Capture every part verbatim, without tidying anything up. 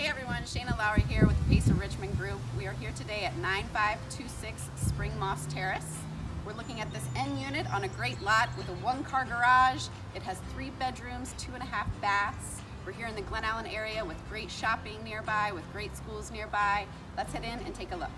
Hey everyone, Shayna Lowry here with the Pace of Richmond Group. We are here today at nine five two six Spring Moss Terrace. We're looking at this end unit on a great lot with a one-car garage. It has three bedrooms, two and a half baths. We're here in the Glen Allen area with great shopping nearby, with great schools nearby. Let's head in and take a look.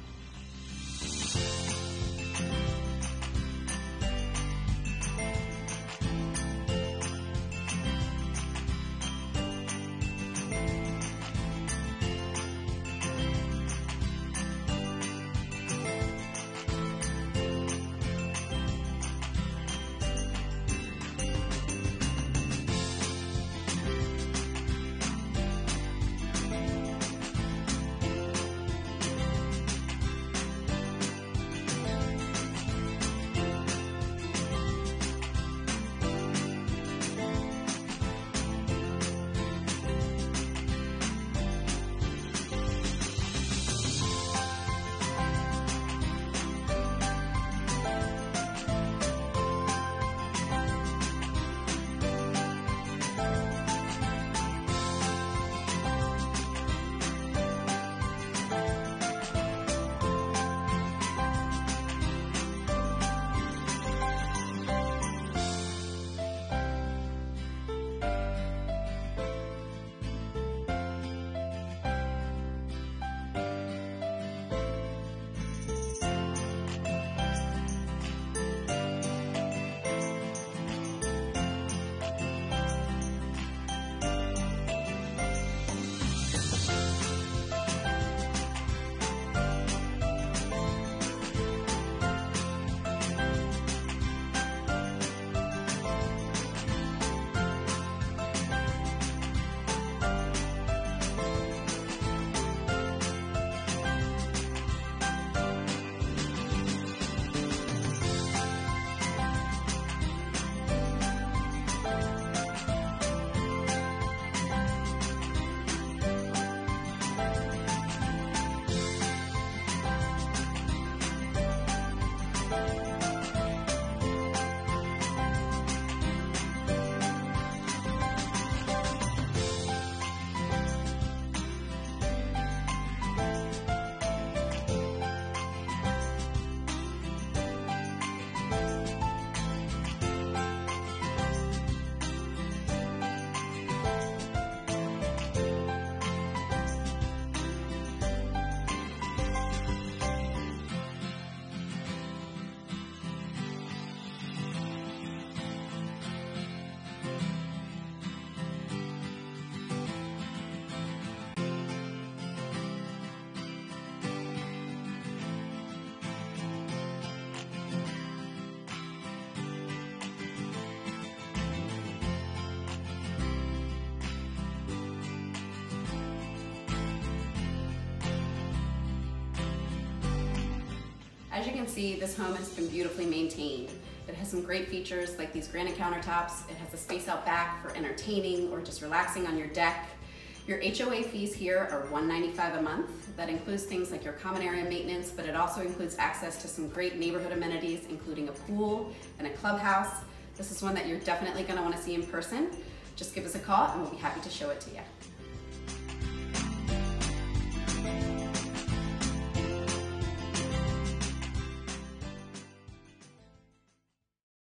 As you can see, this home has been beautifully maintained. It has some great features like these granite countertops. It has a space out back for entertaining or just relaxing on your deck. Your H O A fees here are one ninety-five a month. That includes things like your common area maintenance, but it also includes access to some great neighborhood amenities, including a pool and a clubhouse. This is one that you're definitely going to want to see in person. Just give us a call and we'll be happy to show it to you.